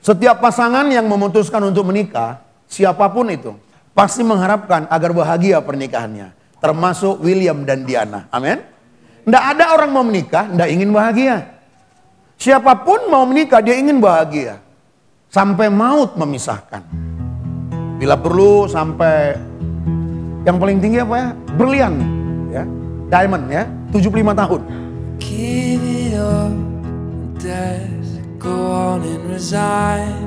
Setiap pasangan yang memutuskan untuk menikah, siapapun itu, pasti mengharapkan agar bahagia pernikahannya. Termasuk William dan Diana. Amin. Tidak ada orang mau menikah, tidak ingin bahagia. Siapapun mau menikah, dia ingin bahagia. Sampai maut memisahkan. Bila perlu sampai yang paling tinggi apa ya? Berlian. Ya. Diamond ya. 75 tahun. Give it up, death, go on and resign.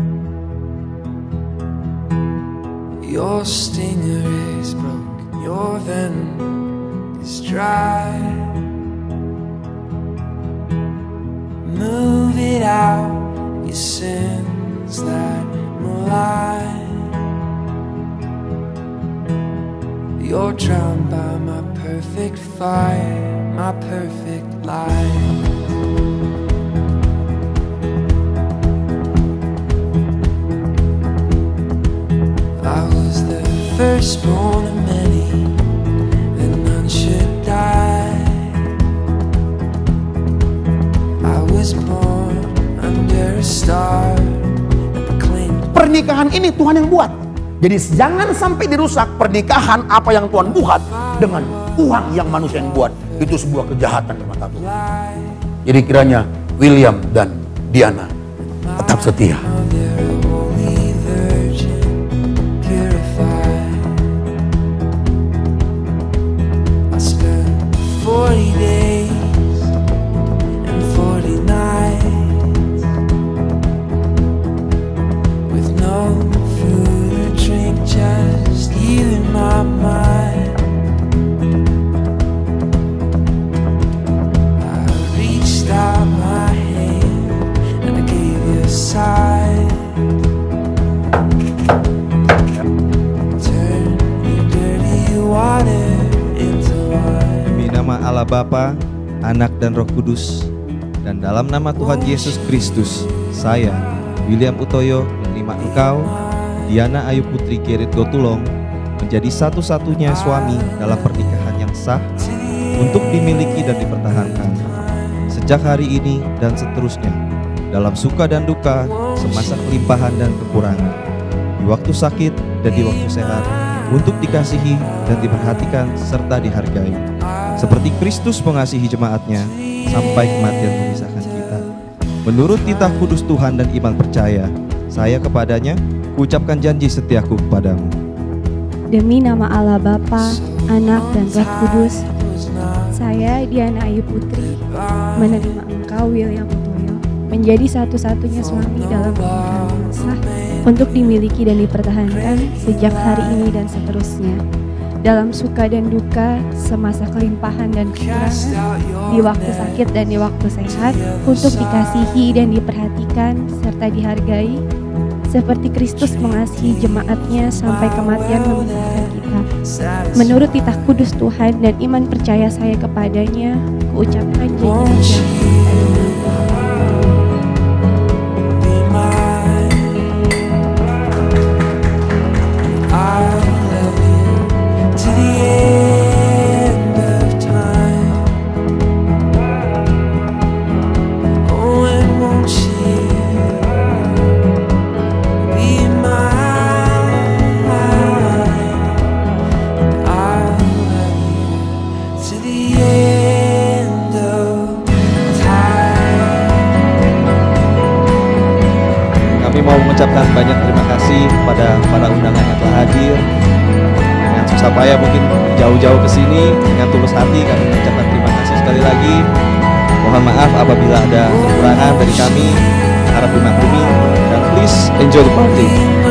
Your stinger is broken, your venom is dry. Move it out, your sins that malign. You're drowned by my perfect fire, my perfect life. I was the firstborn of many, and none should die. I was born under a star. Pernikahan ini Tuhan yang buat. Jadi jangan sampai dirusak pernikahan apa yang Tuhan buat dengan uang yang manusia yang buat. Itu sebuah kejahatan di mata Tuhan. Jadi kiranya William dan Diana tetap setia. Allah Bapa, Anak dan Roh Kudus, dan dalam nama Tuhan Yesus Kristus, saya, William Utoyo, menerima engkau, Diana Ayu Putri Gerrit Gotulong, menjadi satu-satunya suami dalam pernikahan yang sah untuk dimiliki dan dipertahankan sejak hari ini dan seterusnya, dalam suka dan duka, semasa kelimpahan dan kekurangan, di waktu sakit dan di waktu sehat, untuk dikasihi dan diperhatikan serta dihargai, seperti Kristus mengasihi jemaatnya sampai kematian memisahkan kita. Menurut titah kudus Tuhan dan iman percaya, saya kepadanya ucapkan janji setiaku kepadamu. Demi nama Allah Bapa, Anak dan Roh Kudus, saya Diana Ayu Putri menerima engkau William Utoyo menjadi satu-satunya suami dalam pernikahan yang sah untuk dimiliki dan dipertahankan sejak hari ini dan seterusnya, dalam suka dan duka, semasa kelimpahan dan kekurangan, di waktu sakit dan di waktu sehat, untuk dikasihi dan diperhatikan serta dihargai, seperti Kristus mengasihi jemaatnya sampai kematian memisahkan kita. Menurut titah kudus Tuhan dan iman percaya saya kepadanya, kuucapkan janji. Mau mengucapkan banyak terima kasih kepada para undangan yang telah hadir. Dengan susah payah mungkin jauh-jauh ke sini, dengan tulus hati kami mengucapkan terima kasih sekali lagi. Mohon maaf apabila ada kekurangan dari kami, harap dimaklumi, dan please enjoy the party.